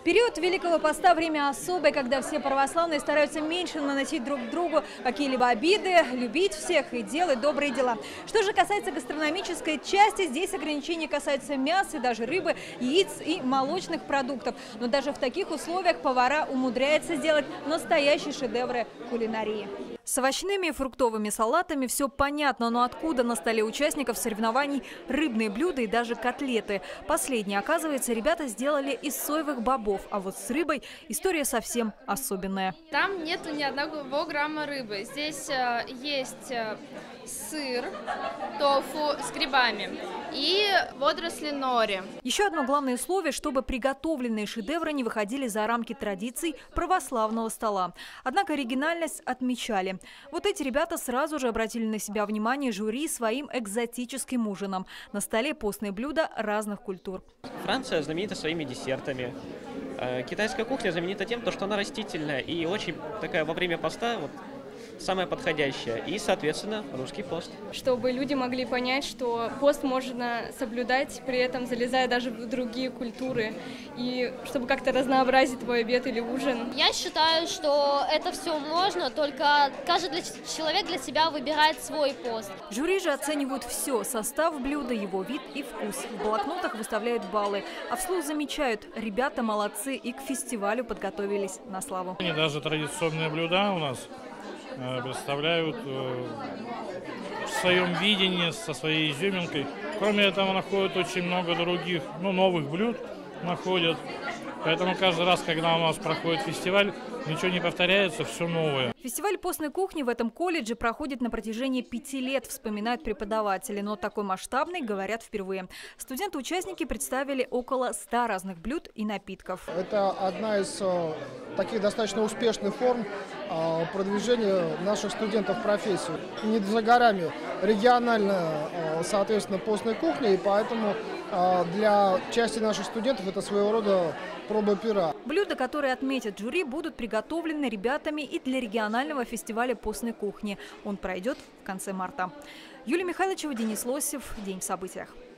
Период Великого Поста – время особое, когда все православные стараются меньше наносить друг другу какие-либо обиды, любить всех и делать добрые дела. Что же касается гастрономической части, здесь ограничения касаются мяса, даже рыбы, яиц и молочных продуктов. Но даже в таких условиях повара умудряются сделать настоящие шедевры кулинарии. С овощными и фруктовыми салатами все понятно, но откуда на столе участников соревнований рыбные блюда и даже котлеты? Последние, оказывается, ребята сделали из соевых бобов, а вот с рыбой история совсем особенная. Там нету ни одного грамма рыбы. Здесь есть сыр, тофу с грибами и водоросли нори. Еще одно главное условие, чтобы приготовленные шедевры не выходили за рамки традиций православного стола. Однако оригинальность отмечали. Вот эти ребята сразу же обратили на себя внимание жюри своим экзотическим ужином. На столе постные блюда разных культур. Франция знаменита своими десертами. Китайская кухня знаменита тем, что она растительная и очень такая во время поста самая подходящая. И, соответственно, русский пост. Чтобы люди могли понять, что пост можно соблюдать, при этом залезая даже в другие культуры. И чтобы как-то разнообразить твой обед или ужин. Я считаю, что это все можно, только каждый человек для себя выбирает свой пост. Жюри же оценивают все – состав блюда, его вид и вкус. В блокнотах выставляют баллы, а вслух замечают – ребята молодцы и к фестивалю подготовились на славу. Они даже традиционные блюда у нас представляют в своем видении, со своей изюминкой. Кроме этого, находят очень много других, новых блюд находят. Поэтому каждый раз, когда у нас проходит фестиваль, ничего не повторяется, все новое. Фестиваль постной кухни в этом колледже проходит на протяжении 5 лет, вспоминают преподаватели. Но такой масштабный, говорят, впервые. Студенты-участники представили около 100 разных блюд и напитков. Это одна из таких достаточно успешных форм продвижения наших студентов в профессию. Не за горами региональная, соответственно, постная кухня, и поэтому для части наших студентов это своего рода проба пера. Блюда, которые отметят жюри, будут приготовлены ребятами и для регионального фестиваля постной кухни. Он пройдет в конце марта. Юлия Михайловичева, Денис Лосев. День в событиях.